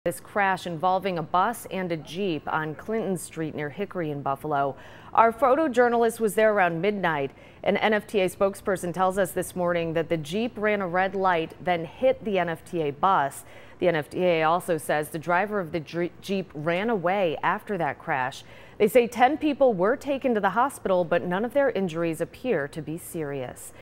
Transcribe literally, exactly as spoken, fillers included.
This crash involving a bus and a Jeep on Clinton Street near Hickory in Buffalo. Our photojournalist was there around midnight. An N F T A spokesperson tells us this morning that the Jeep ran a red light, then hit the N F T A bus. The N F T A also says the driver of the Jeep ran away after that crash. They say ten people were taken to the hospital, but none of their injuries appear to be serious.